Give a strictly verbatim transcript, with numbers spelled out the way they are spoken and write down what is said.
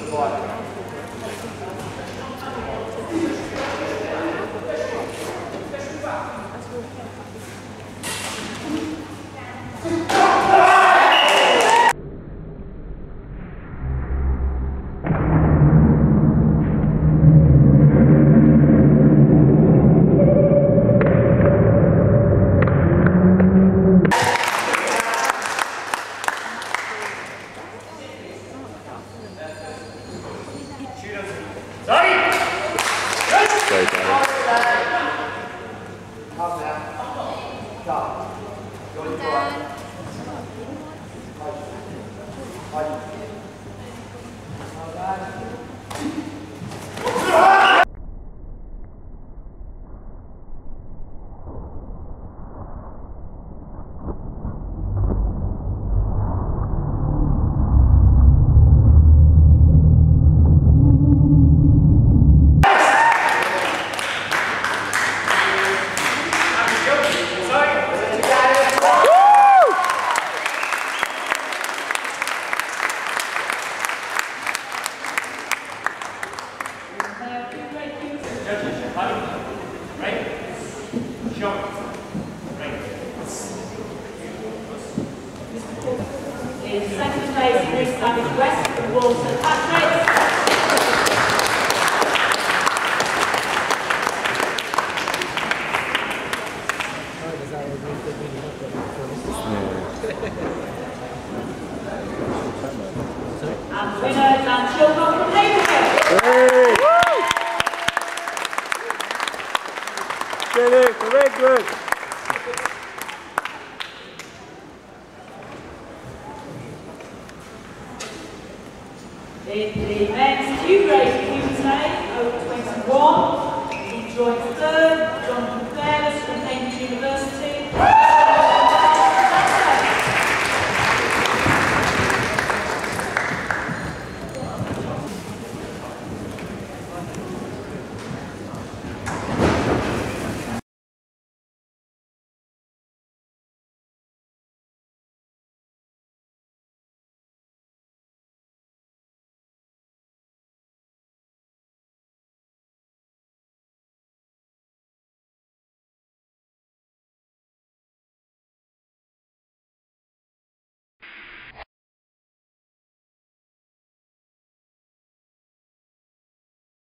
In second place, this time is West from Walton Patrick. And winner, Dan Chilcott from Haverhill. Very good. In the men's Q G B Kumite, over twenty-one, he joins third, Jonathan Fairless from Cambridge University.